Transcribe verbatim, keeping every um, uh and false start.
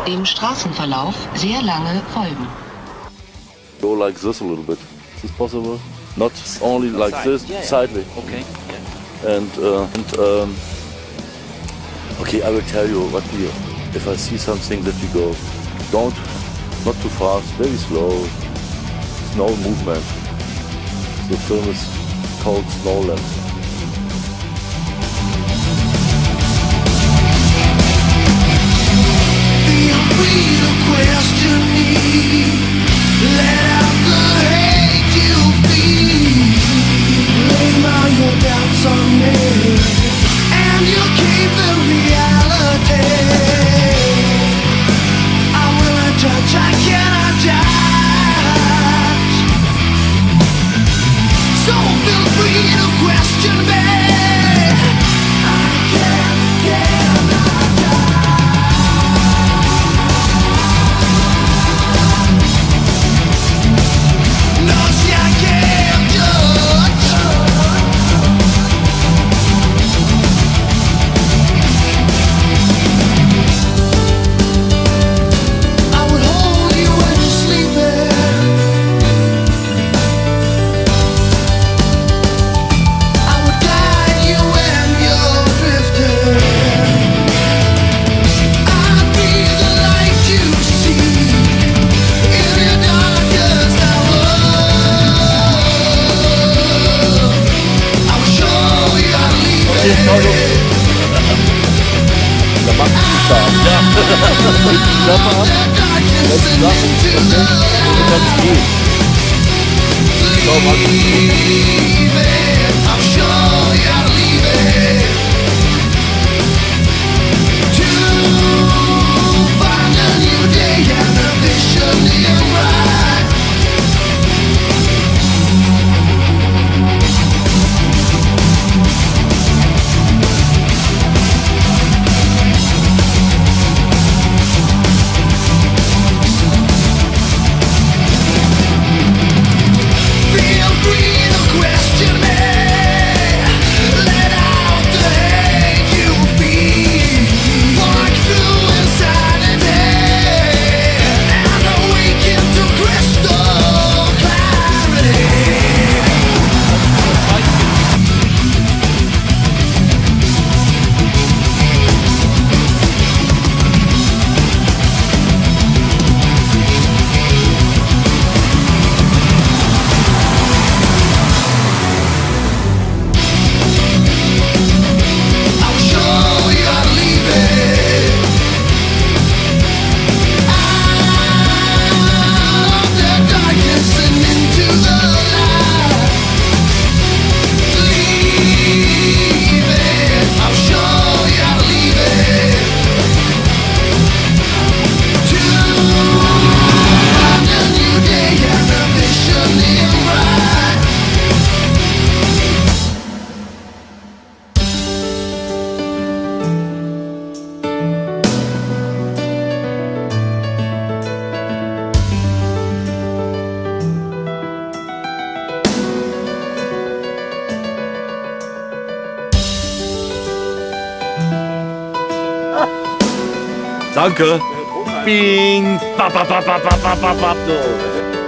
Dem Straßenverlauf sehr lange folgen. Go like this a little bit. Is this possible? Not only like Side. this, Yeah, yeah. sidely. Okay. Yeah. And, uh, and um, okay, I will tell you what we. If I see something that we go, don't, not too fast, very slow, snow movement. The film is called Snowland. Da macht es stark. Ja. Klappe ab. Letzte Sache. Und dann geht. Schau mal. Danke. Bing. Bap, bap, bap, bap, bap, bap, bap. So.